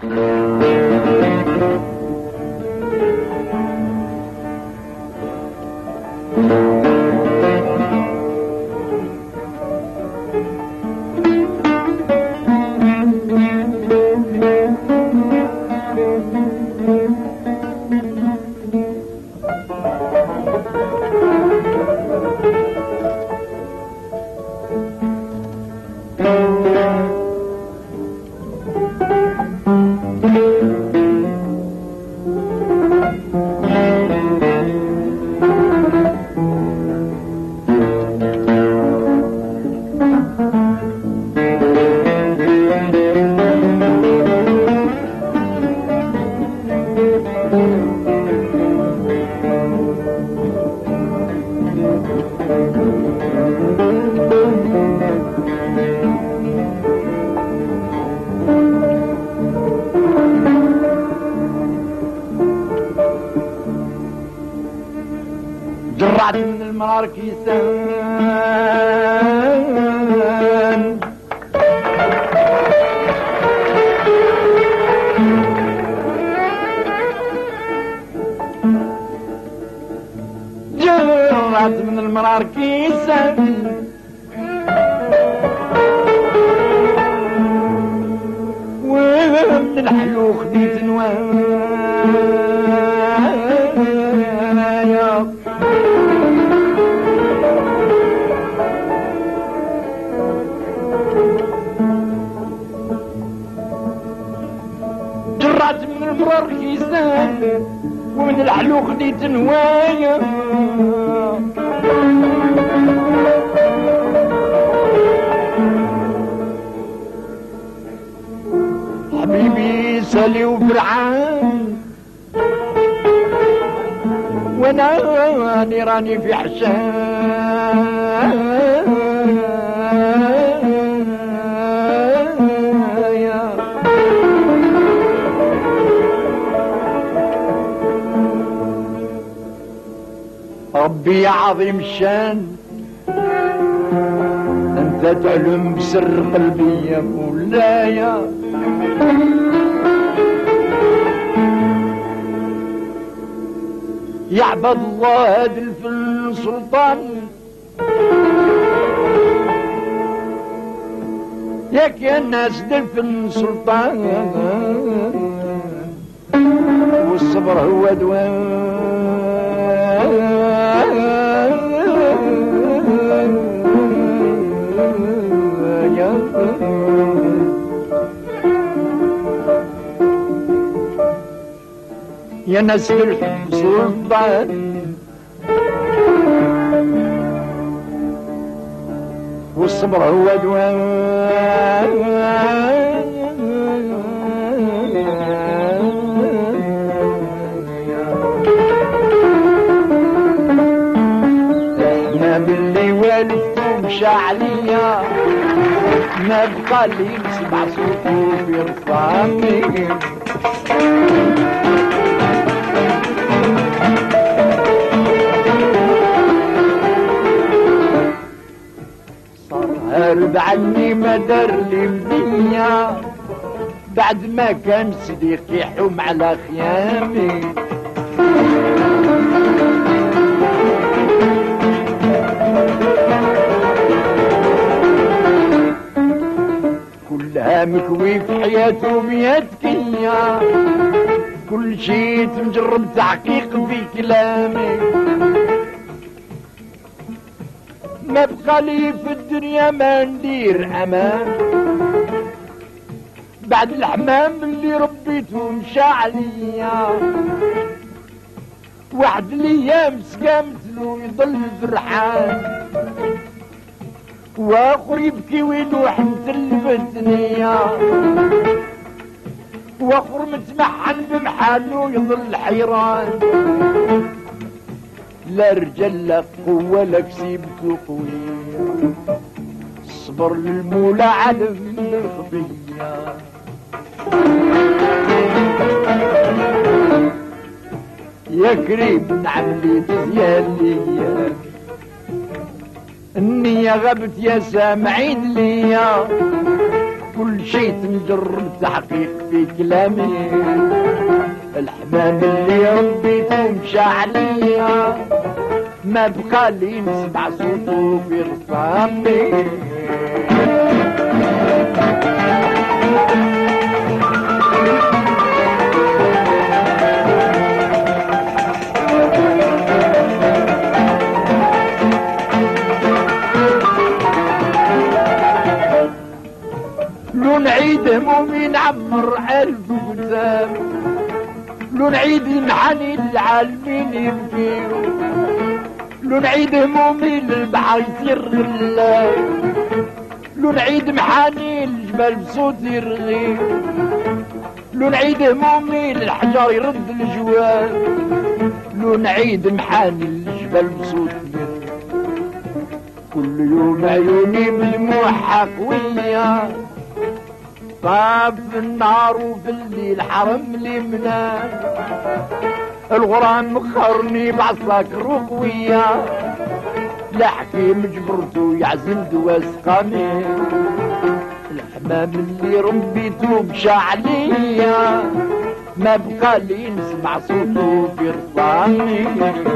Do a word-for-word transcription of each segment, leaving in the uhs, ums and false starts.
جرعت من المرار كيسان جرعت من المرار كيسان ومن الحلو خديت نوايا جرعت من المرار كيسان ومن الحلو خديت نوايا حبيبي سالي وفرعان وانا راني راني في حشايا ربي يا عظيم الشان انت تعلم بسر قلبي يا مولاي يا عباد الله هاد الفن سلطان ياك يا الناس الفن سلطان والصبر هو دوام يا ناس الحب سلطان والصبر هو دوام احنا باللي والدتو مشى عليا ما بقى لي نسمع صوتو في رفاقي هرب عني ما دار لي مدنيا بعد ما كان صديقي يحوم على خيامي كلها مكوي في حياته مية كيا كل شي تمجرب تحقيق في كلامي ما بقى لي في الدنيا ما ندير امان بعد الحمام اللي ربيته مشى عليا واحد الايام سقامتلو يضل فرحان واخر يبكي ويلوح متلفتني واخر متمحن بمحالو يضل حيران لا رجال لا قوة لا كسبت قوية الصبر للمولى علم الخفية يا كريم نعملي تزيان ليا النية غبت يا سامعين ليا كل شي تنجرب تحقيق في كلامي. الحمام اللي ربيته مشى عليا ما بقى لي نسمع صوته في رصامي. لو نعيد همومي نعمر ألف قدام، لو نعيد المحاني للعالمين يبكيو، لو نعيد همومي للبحر يصير غلا، لو نعيد محاني للجبال بصوت يرغي، لو نعيد همومي للحجر يرد الجوال، لو نعيد محاني للجبال بصوت يرغي. كل يوم عيوني بدموع قوية، طاب في النهار وفي الليل حرم لي منام، الغرام مخرني بعصاك رقوية، لا حكيم جبرتو يعزم دوا سقامي. الحمام اللي ربيتو مشى عليا ما بقى لي نسمع صوتو في رصامي.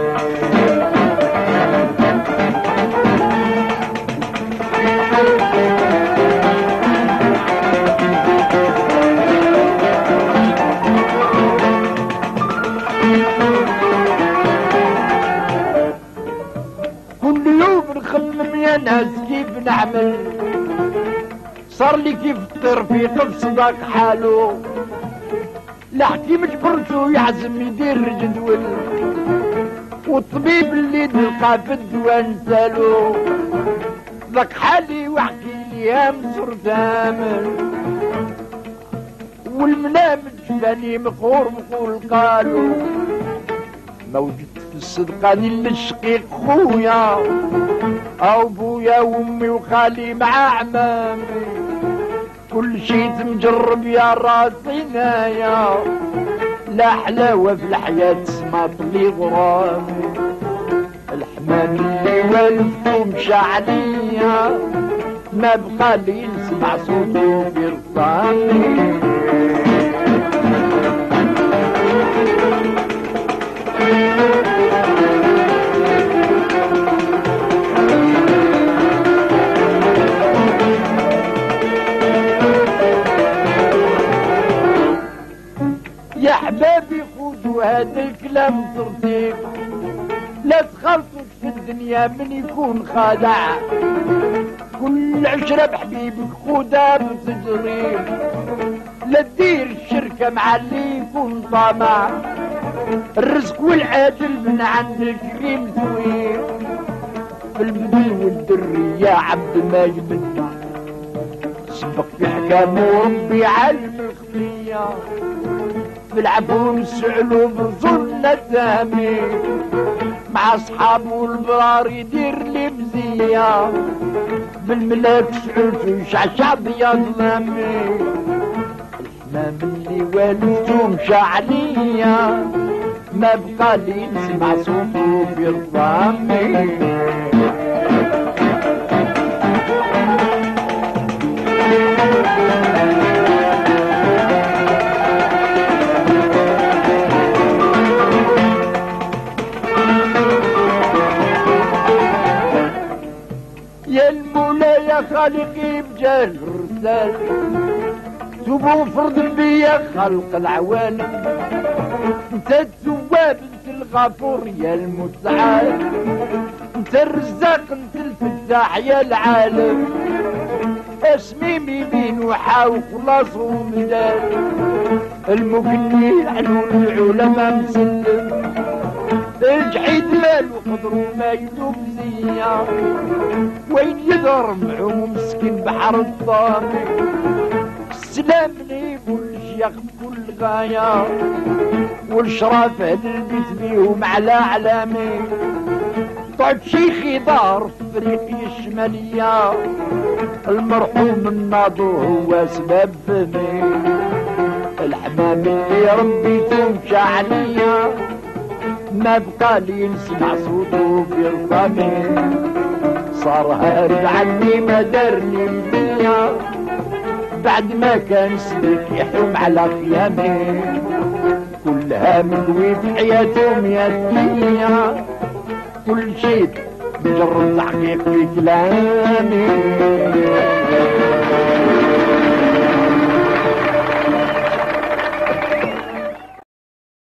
نخمم يا ناس كيف نعمل، صار لي كيف الترفيق في صداق حالو، لا حكيم جبرتو يعزم يدير جدول، والطبيب اللي نلقى في الدواء نسالو، ذاك حالي وحكي لي هام صرت امل، والمنام جفاني مقهور مقول قالو، ما وجدت في الصدقة للشقيق خويا او بويا وامي وخالي مع عمامي، كل شي تمجرب يا راسي نايا، لا حلاوة في الحياة سما طلي غرامي. الحمام اللي والفتو مشى عليا ما بقى لي نسمع صوتو في رصامي. يا حبابي خذوا هذا الكلام ترتيب، لا تخلطوا في الدنيا من يكون خادع، كل عشرة بحبيبك خذها بتجريب، لا تدير الشركة مع اللي يكون طامع، الرزق والعاجل من عند الكريم ثويب، في البدو والدري يا عبد ما يمنع، سبق في حكامه وربي علم الخفية، في العفو نسألو بظلنا تامي، مع اصحابه البرار يدير لي مزية، بالملاك سعوتو يشعشع بيا ظلامي. الحمام اللي والفتو مشى عليا ما بقى لي نسمع صوتو في رصامي. يا المولى يا خالقي بجاه الرسال، توبوا فرض بيا خلق العوالم، انت التواب انت الغفور يا المتعال، انت الرزاق انت الفتاح يا العالم، اسمي بين وحا وخلاص ومدال، المكني حلول العلماء مسلم، الجحيد مالو خضرو ما يدوب زيا، وين يدور معوم مسكين بحر الطامي، السلام لي والشيخ بكل غاية، والشراف هاد البيت بيهم على علامي، طعد شيخي دار في فريقي الشمالية، المرحوم الناظر هو سبب فمي. الحمام اللي ربيته مشى عليا ما بقى لي نسمع صوته في رقامي، صار هارب عني ما دارني مبيا، بعد ما كان سلك يحوم على خيامي كلها مكوي في حياتهم يا الدنيا كل شيء مجرد تحقيق في كلامي